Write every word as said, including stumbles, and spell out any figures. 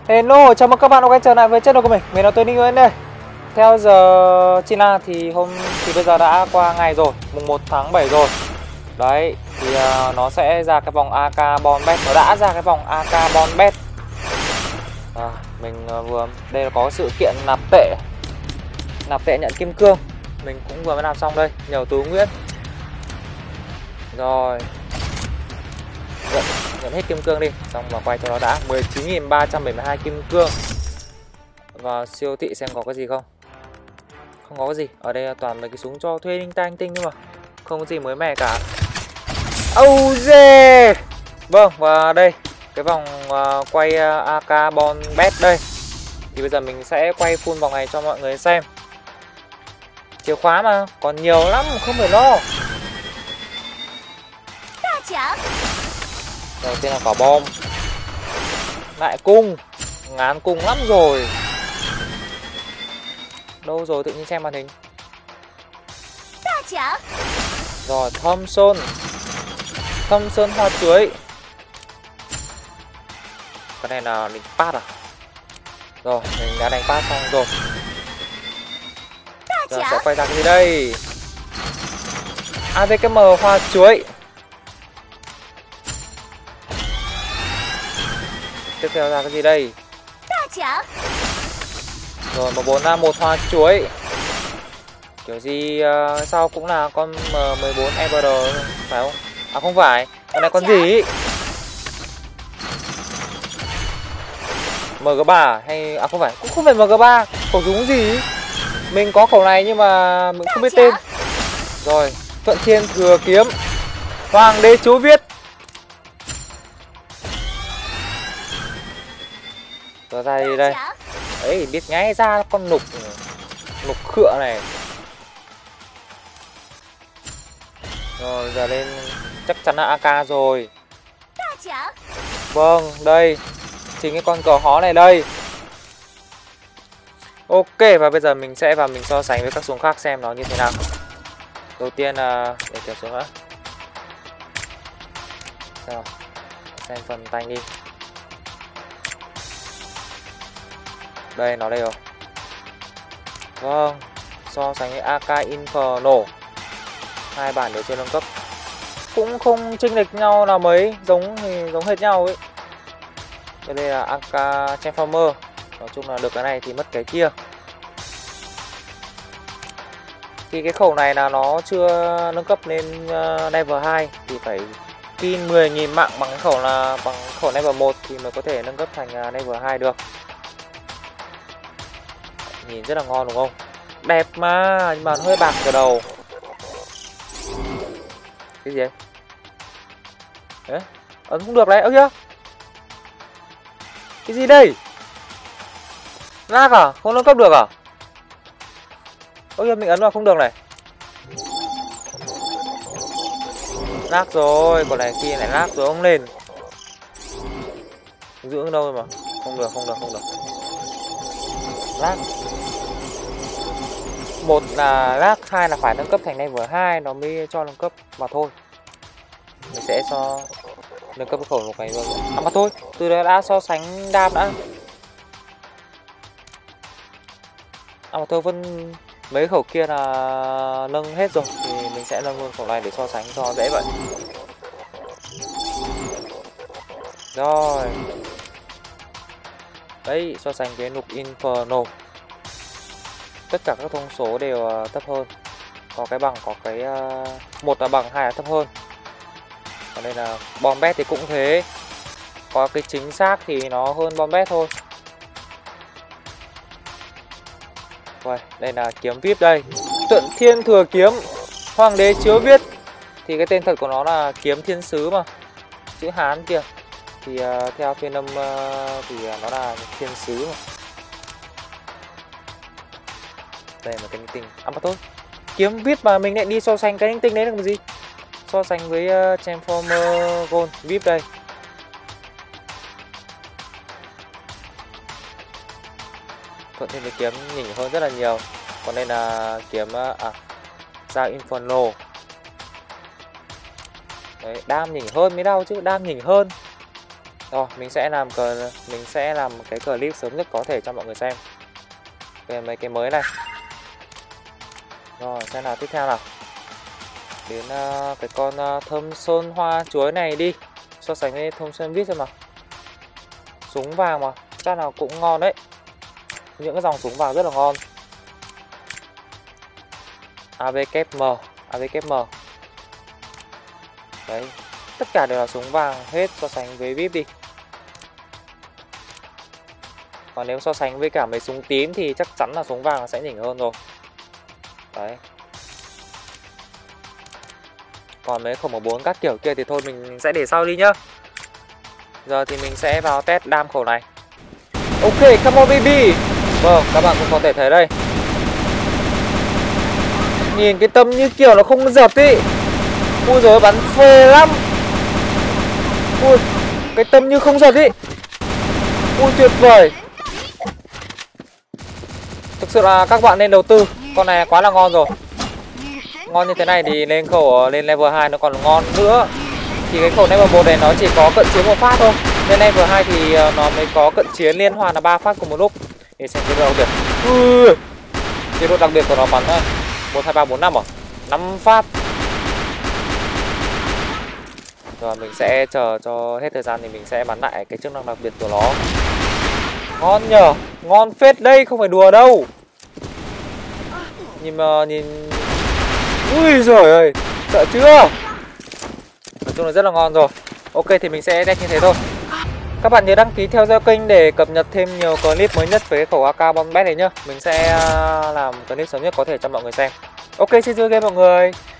Hello, chào mừng các bạn đã quay trở lại với channel của mình. Mình là Tony Nguyễn đây. Theo giờ China thì hôm thì bây giờ đã qua ngày rồi, mùng một tháng bảy rồi. Đấy, thì uh, nó sẽ ra cái vòng a ca Bomb Bet, nó đã ra cái vòng a ca Bomb Bet. À, mình uh, vừa đây là có sự kiện nạp tệ. Nạp tệ nhận kim cương. Mình cũng vừa mới làm xong đây, nhờ Tú Nguyễn. Rồi. Nhận, nhận hết kim cương đi, xong và quay cho nó đã. Mười chín nghìn ba trăm bảy mươi hai kim cương. Và siêu thị xem có cái gì không. Không có cái gì. Ở đây là toàn mấy cái súng cho thuê linh tanh tinh nhưng mà không có gì mới mẻ cả. Âu dê. Vâng, và đây cái vòng uh, quay uh, a ca Bomb Bet đây. Thì bây giờ mình sẽ quay full vòng này cho mọi người xem. Chìa khóa mà, còn nhiều lắm, không phải lo. Đầu tiên là quả bom. Lại cung. Ngán cung lắm rồi. Đâu rồi, tự nhiên xem màn hình. Rồi, Thompson. Thompson hoa chuối. Cái này là đánh pass à? Rồi, mình đã đánh pass xong rồi. Giờ sẽ quay ra cái gì đây? a vê ca em hoa chuối. Tiếp theo ra cái gì đây? Rồi một bốn năm một hoa chuối. Kiểu gì uh, sau cũng là con M mười bốn e vê rờ phải không? À không phải, con này con gì? em giê ba hay à không phải, cũng không phải em giê ba, khẩu súng gì? Mình có khẩu này nhưng mà mình không biết tên. Rồi, Thuận Thiên Thừa Kiếm. Hoàng đế chú viết. Rồi ra đi đây. Đấy, biết ngay ra con nục nục khựa này. Rồi giờ lên chắc chắn là a ca rồi. Vâng, đây chính cái con cờ hó này đây. Ok, và bây giờ mình sẽ vào mình so sánh với các súng khác xem nó như thế nào. Đầu tiên là để kéo xuống nữa. Rồi, xem phần tay đi. Đây, nó đây rồi. Vâng, so sánh với a ca Inferno. Hai bản đều chưa nâng cấp. Cũng không chênh lệch nhau là mấy, giống thì giống hết nhau ấy. Đây, đây là a ca Transformer. Nói chung là được cái này thì mất cái kia. Thì cái khẩu này là nó chưa nâng cấp lên uh, level hai thì phải kill mười nghìn mạng bằng cái khẩu là bằng khẩu level một thì mới có thể nâng cấp thành uh, level hai được. Nhìn rất là ngon đúng không? Đẹp mà, nhưng mà nó hơi bạc từ đầu. Cái gì đấy? Đấy, ấn cũng được đấy, ơ kìa. Cái gì đây? Lag à? Không nâng cấp được à? Ơ kìa, mình ấn vào không được này. Lag rồi, còn này kia này lag rồi ông lên. Giữ đâu rồi mà. Không được, không được, không được. Lag. Một là lag, hai là phải nâng cấp thành level hai nó mới cho nâng cấp mà thôi. Mình sẽ so nâng cấp cái khẩu một cái rồi. À mà thôi, từ đấy đã so sánh đam đã. À mà thôi, vẫn mấy khẩu kia là nâng hết rồi thì mình sẽ nâng luôn khẩu này để so sánh cho dễ vậy. Rồi. Đấy, so sánh với nục Inferno. Tất cả các thông số đều uh, thấp hơn. Có cái bằng, có cái uh, một là bằng, hai là thấp hơn. Còn đây là Bomb Bet thì cũng thế. Có cái chính xác thì nó hơn Bomb Bet thôi. Rồi, đây là kiếm vê i pê đây. Thuận Thiên Thừa Kiếm. Hoàng đế chiếu viết. Thì cái tên thật của nó là Kiếm Thiên Sứ mà. Chữ Hán kìa. Thì uh, theo phiên âm uh, thì uh, nó là Thiên Sứ mà. Đây mà cái linh tinh. À mà thôi, kiếm vê i pê mà mình lại đi so sánh cái linh tinh đấy là cái gì? So sánh với uh, Transformer Gold vê i pê đây. Thuận Thiên Với Kiếm nhỉnh hơn rất là nhiều. Còn đây là kiếm uh, à dao Inferno. Đấy, đam nhỉnh hơn mới đau chứ, đam nhỉnh hơn. Rồi, mình sẽ làm cờ mình sẽ làm cái clip sớm nhất có thể cho mọi người xem về mấy cái mới này. Rồi, xem nào tiếp theo nào. Đến uh, cái con uh, thơm sơn hoa chuối này đi. So sánh với thơm sơn vít xem nào. Súng vàng mà, chắc nào cũng ngon đấy. Những cái dòng súng vàng rất là ngon. a vê ca em, a vê ca em. Đấy, tất cả đều là súng vàng hết so sánh với vê i pê đi. Còn nếu so sánh với cả mấy súng tím thì chắc chắn là súng vàng sẽ nhỉnh hơn rồi. Đấy. Còn mấy khẩu M bốn các kiểu kia thì thôi mình sẽ để sau đi nhá. Giờ thì mình sẽ vào test đam khẩu này. Ok, come on baby. Vâng, các bạn cũng có thể thấy đây. Nhìn cái tâm như kiểu nó không giật ý. Ui giời, bắn phê lắm. Ui, cái tâm như không giật ý. Ui tuyệt vời. Thực sự là các bạn nên đầu tư. Con này quá là ngon rồi. Ngon như thế này thì lên khẩu lên level hai nó còn ngon nữa. Thì cái khẩu level một này nó chỉ có cận chiến một phát thôi. Lên level hai thì nó mới có cận chiến liên hoàn là ba phát cùng một lúc. Để xem chế độ đặc biệt. Ừ. Chế độ đặc biệt của nó bắn một, hai, ba, bốn, năm à? năm phát. Rồi mình sẽ chờ cho hết thời gian thì mình sẽ bắn lại cái chức năng đặc biệt của nó. Ngon nhờ, ngon phết đây, không phải đùa đâu. Nhìn mà nhìn. Ui giời ơi, sợ chưa? Nói chung là rất là ngon rồi. Ok thì mình sẽ test như thế thôi. Các bạn nhớ đăng ký theo dõi kênh để cập nhật thêm nhiều clip mới nhất về cái khẩu a ca Bombet này nhá. Mình sẽ làm clip sớm nhất có thể cho mọi người xem. Ok, xin chào mọi người.